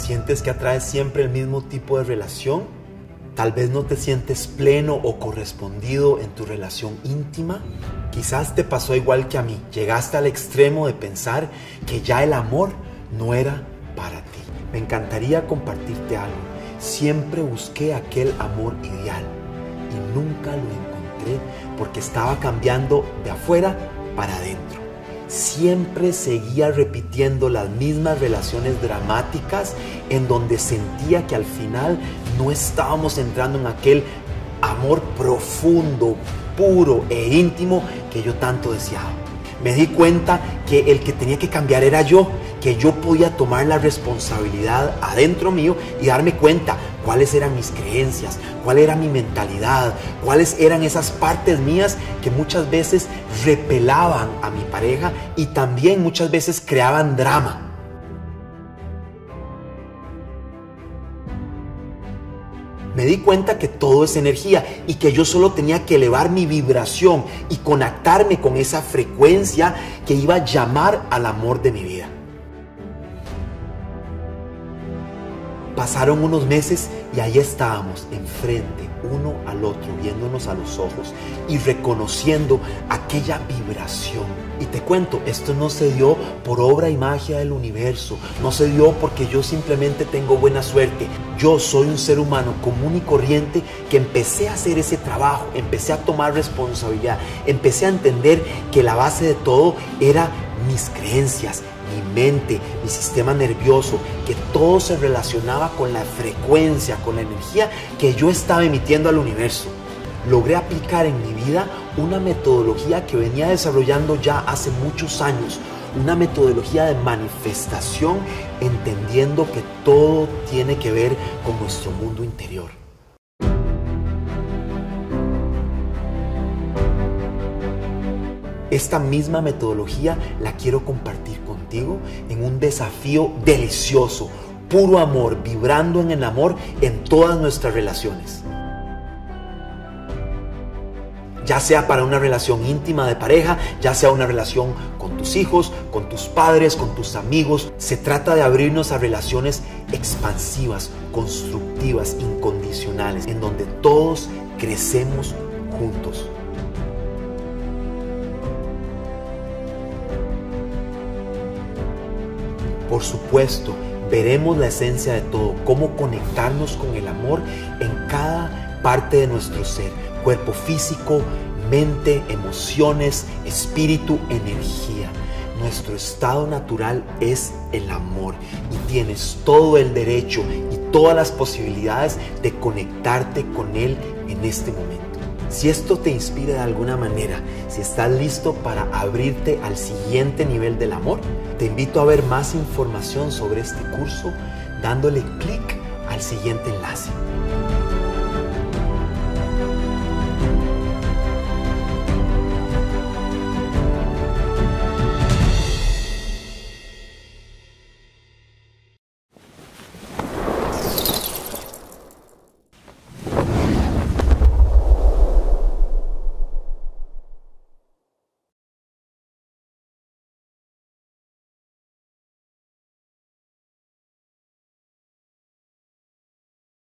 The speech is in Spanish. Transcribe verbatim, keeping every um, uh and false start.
¿Sientes que atraes siempre el mismo tipo de relación? Tal vez no te sientes pleno o correspondido en tu relación íntima. Quizás te pasó igual que a mí. Llegaste al extremo de pensar que ya el amor no era para ti. Me encantaría compartirte algo. Siempre busqué aquel amor ideal y nunca lo encontré porque estaba cambiando de afuera para adentro. Siempre seguía repitiendo las mismas relaciones dramáticas en donde sentía que al final no estábamos entrando en aquel amor profundo, puro e íntimo que yo tanto deseaba. Me di cuenta que el que tenía que cambiar era yo, que yo podía tomar la responsabilidad adentro mío y darme cuenta cuáles eran mis creencias, cuál era mi mentalidad, cuáles eran esas partes mías que muchas veces repelaban a mi pareja y también muchas veces creaban drama. Me di cuenta que todo es energía y que yo solo tenía que elevar mi vibración y conectarme con esa frecuencia que iba a llamar al amor de mi vida. Pasaron unos meses y ahí estábamos, enfrente, uno al otro, viéndonos a los ojos y reconociendo aquella vibración. Y te cuento, esto no se dio por obra y magia del universo, no se dio porque yo simplemente tengo buena suerte. Yo soy un ser humano común y corriente que empecé a hacer ese trabajo, empecé a tomar responsabilidad, empecé a entender que la base de todo era mis creencias, mi mente, mi sistema nervioso, que todo se relacionaba con la frecuencia, con la energía que yo estaba emitiendo al universo. Logré aplicar en mi vida una metodología que venía desarrollando ya hace muchos años, una metodología de manifestación, entendiendo que todo tiene que ver con nuestro mundo interior. Esta misma metodología la quiero compartir contigo en un desafío delicioso, puro amor, vibrando en el amor en todas nuestras relaciones. Ya sea para una relación íntima de pareja, ya sea una relación con tus hijos, con tus padres, con tus amigos. Se trata de abrirnos a relaciones expansivas, constructivas, incondicionales, en donde todos crecemos juntos. Por supuesto, veremos la esencia de todo, cómo conectarnos con el amor en cada parte de nuestro ser. Cuerpo físico, mente, emociones, espíritu, energía. Nuestro estado natural es el amor y tienes todo el derecho y todas las posibilidades de conectarte con él en este momento. Si esto te inspira de alguna manera, si estás listo para abrirte al siguiente nivel del amor, te invito a ver más información sobre este curso dándole clic al siguiente enlace.